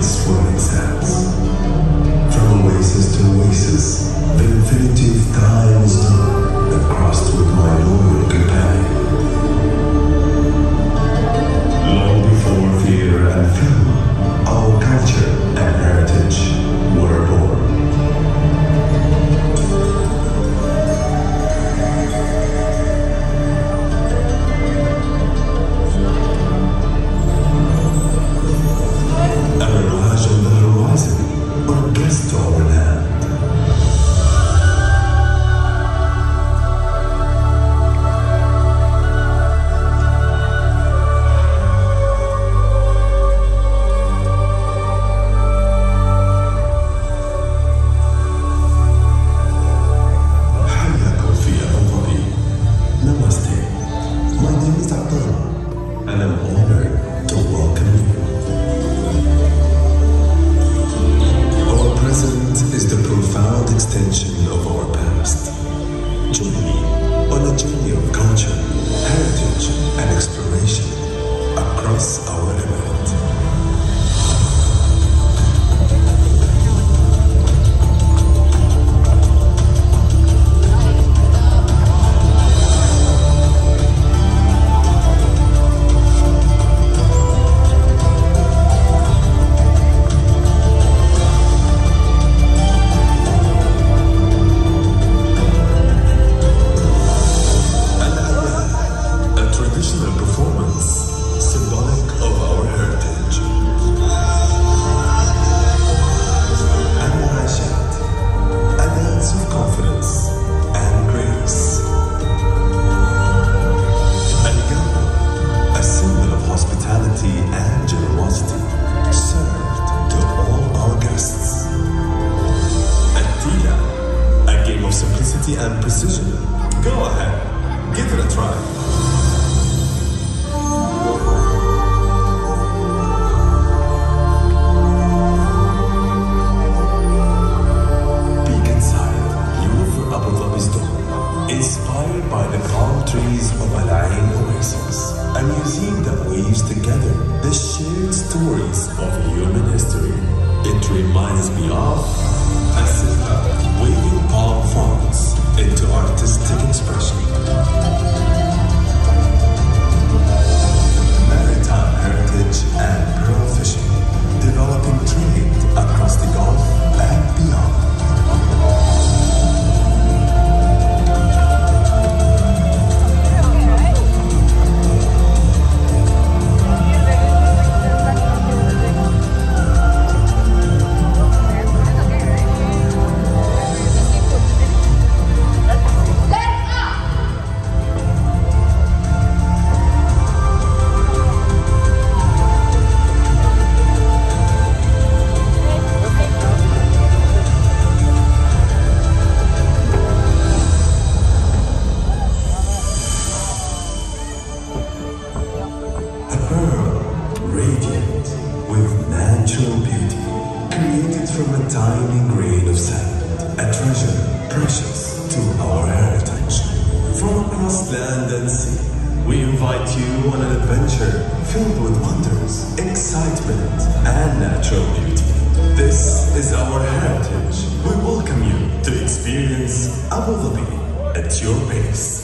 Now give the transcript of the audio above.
its swirling sands. From oasis to oasis, the infinity of time is done and crossed with my loyal companion. Long before theater and film, our culture and heritage were born. A mirage on the horizon, or guest to our land. And I'm honored to welcome you. Our present is the profound extension of our past. Join me on a journey of culture, heritage, and exploration across our emirate. And generosity served to all our guests. Attila, a game of simplicity and precision. Go ahead, give it a try. Peek inside Louvre Abu Dhabi's dome, inspired by the palm trees of Al Ain Oasis. A museum that weaves together the shared stories of human history. It reminds me of a sitta waving palm fronds into artistic expression. Maritime heritage and pearl fishing, developing trade across the Gulf and beyond. Radiant with natural beauty, created from a tiny grain of sand, a treasure precious to our heritage. From across land and sea, we invite you on an adventure filled with wonders, excitement, and natural beauty. This is our heritage. We welcome you to experience Abu Dhabi at your pace.